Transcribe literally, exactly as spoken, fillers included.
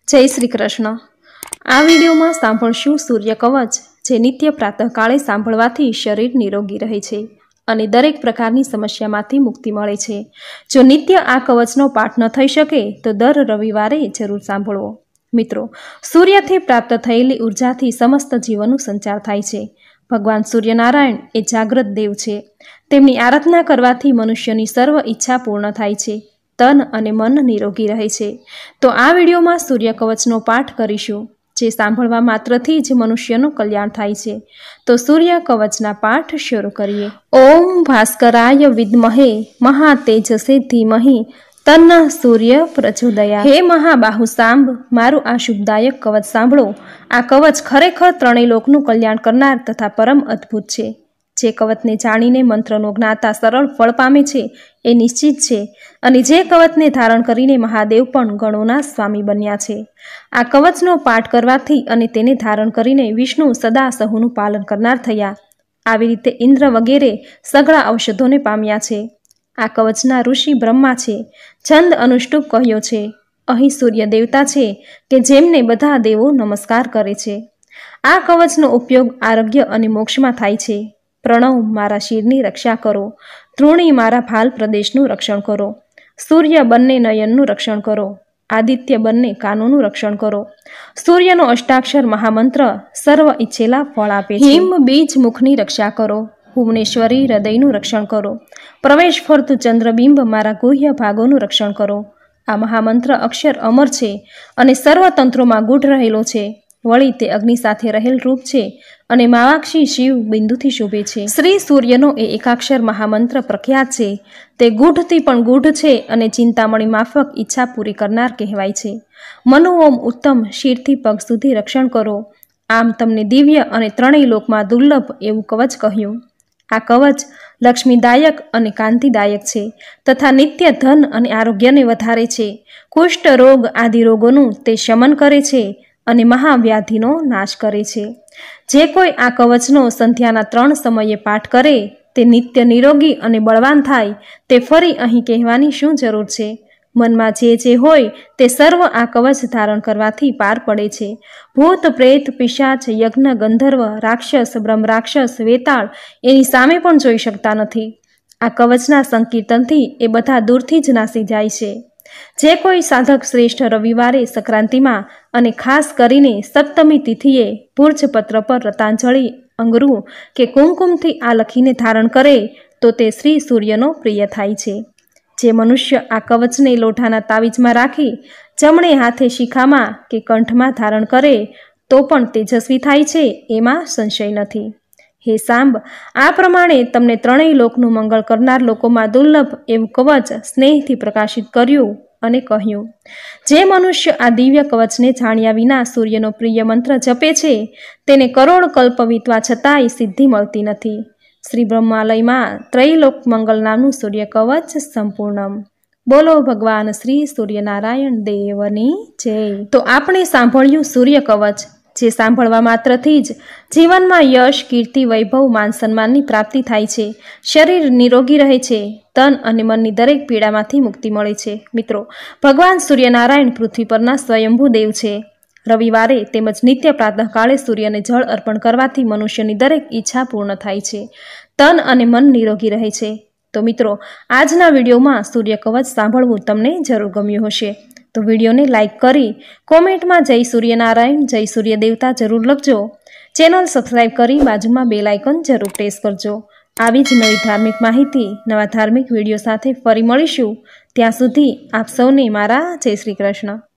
जय श्री कृष्ण। आ विडियो में सांभळशुं सूर्य कवच, जे नित्य प्रातःकाळे सांभळवाथी शरीर निरोगी रहे छे अने दरेक प्रकारनी समस्यामांथी मुक्ति मळे छे। जो नित्य आ कवचनो पाठ न थई शके तो दर रविवारे जरूर सांभळवो। मित्रों, सूर्यथी प्राप्त थयेली ऊर्जाथी समस्त जीवननो संचार थाय छे। भगवान सूर्यनारायण ए जाग्रत देव छे। तेमनी आराधना करवाथी मनुष्यनी सर्व इच्छा पूर्ण थाय छे, तन अने मन निरोगी रहे छे। तो आ विडियो में सूर्य कवचनो पाठ करीशुं, जे सांभळवा मात्रथी ज मनुष्यनुं कल्याण थाय छे। तो सूर्य कवचना पाठ शुरू करीए। ओम भास्कराय विद्महे महातेजसे धीमहि तन्नः सूर्य प्रचोदयात्। हे महाबाहु सांभ, मारू आ शुभदायक कवच सांभळो। आ कवच खरेखर त्रणेय लोकनुं कल्याण करनार तथा परम अद्भुत छे। जे कवचने जाणीने मंत्रनो ज्ञाता सरल फल पामे छे ए निश्चित छे, अने जे कवचने धारण करीने महादेव पण गणोना स्वामी बन्या छे। आ कवचनो पाठ करवाथी अने तेने धारण करीने विष्णु सदा सहुनुं पालन करनार थया। आवी रीते इंद्र वगैरे सगळा औषधोने पाम्या छे। आ कवचना ऋषि ब्रह्मा छे। छंद अनुष्टुप कह्यो छे। अहीं सूर्य देवता छे के जेमने बधा देवो नमस्कार करे छे। आ कवचनो उपयोग आरोग्य अने मोक्षमां थाय छे। प्रणव मारा शीરની रक्षा करो। ધ્રુણી मारा ભાલ પ્રદેશનું રક્ષણ કરો। સૂર્ય બંને નયનનું રક્ષણ કરો। આદિત્ય બંને કાનોનું રક્ષણ કરો। સૂર્યનો અષ્ટાક્ષર મહામંત્ર સર્વ ઈચ્છેલા ફળ આપે છે। હિમ બીજ મુખની રક્ષા કરો। ભુવનેશ્વરી હૃદયનું રક્ષણ કરો। પ્રવેશ ફરતું ચંદ્રબિંબ મારા ગુહ્ય ભાગોનું રક્ષણ કરો। આ મહામંત્ર અક્ષર અમર છે અને સર્વ તંત્રોમાં ગૂઢ રહેલો છે। वળી ते अग्नि साथे रहेल रूप छे अने मावाक्षी शिव बिंदुथी शोभे छे। श्री सूर्यनो ए एकाक्षर महामंत्र प्रख्यात छे। ते गूढ़थी पण गूढ़ छे अने चिंतामणी माफक इच्छा पूरी करनार कहेवाय छे। मनु ओम उत्तम शीरथी पग सुधी रक्षण करो। आम तमने दिव्य अने त्रणेय लोकमां दुर्लभ एवुं कवच कह्युं। आ कवच लक्ष्मीदायक अने कांतिदायक छे तथा नित्य धन अने आरोग्यने वधारे छे। कुष्ठ रोग आदि रोगोनुं ते शमन करे छे अने महाव्याधिनो नाश करे छे। जे कोई आ कवचनो संध्याना त्रण समये पाठ करे ते नित्य निरोगी अने बळवान थाय। ते फरी अहीं कहेवानी शुं जरूर छे। मनमा जे जे होय ते सर्व आ कवच धारण करवाथी पार पड़े छे। भूत प्रेत पिशाच यज्ञ गंधर्व राक्षस ब्रह्मराक्षस वेताळ एनी सामे पण जोई शकता नथी। आ कवचना संकीर्तनथी ए बधा दूरथी ज नासी जाय छे। जे कोई साधक श्रेष्ठ रविवारे संक्रांति में अने खास करीने सप्तमी तिथिए भूर्जपत्र पर रतांजलि अंगरू के कुमकुम थी आ लखीने धारण करे तो ते श्री सूर्यनो प्रिय थाय छे। जे मनुष्य आ कवचने लोठाना तावीज में राखी जमणे हाथे शिखामां के कंठमां धारण करे तो पण तेजस्वी थाय छे, एमां संशय नथी। हे सांब, आ प्रमाणे तमने त्रणेय लोकनुं मंगल करनार लोकोमां दुर्लभ एवुं कवच स्नेहथी प्रकाशित कर्युं अने कह्युं। जे मनुष्य आ दिव्य कवचने जाण्या विना सूर्यनो प्रिय मंत्र जपे छे तेने करोड़ कल्प वीतवा छतांय सिद्धि मळती नथी। श्री ब्रह्मालयमां त्रैलोक मंगल नामनुं सूर्य कवच संपूर्णम। बोलो भगवान श्री सूर्यनारायण देवनी जय। तो आपणे सांभळ्युं सूर्य कवच, जे सांभळवा मात्रथी ज जीवनमां यश कीर्ति वैभव मान सन्माननी प्राप्ति थाय छे। शरीर निरोगी रहे छे। तन अने मननी दरेक पीड़ामांथी मुक्ति मळे छे। मित्रों, भगवान सूर्यनारायण पृथ्वी परना स्वयंभू देव छे। रविवारे तेमज नित्य प्रातःकाळे सूर्यने जल अर्पण करवाथी मनुष्यनी दरेक इच्छा पूर्ण थाय छे। तन अने मन निरोगी रहे छे। तो मित्रों, आजना विडियोमां सूर्य कवच सांभळवुं तमने जरूर गम्युं हशे। तो विडियो ने लाइक करी कॉमेंट में जय सूर्यनारायण जय सूर्य देवता जरूर लखजो। चेनल सब्सक्राइब करी बाजुमां बेल आइकन जरूर प्रेस करजो। आवी ज नवी धार्मिक माहिती नवा धार्मिक विडियो साथे फरी मळीशुं। त्यां सुधी आप सौने मारा जय श्री कृष्ण।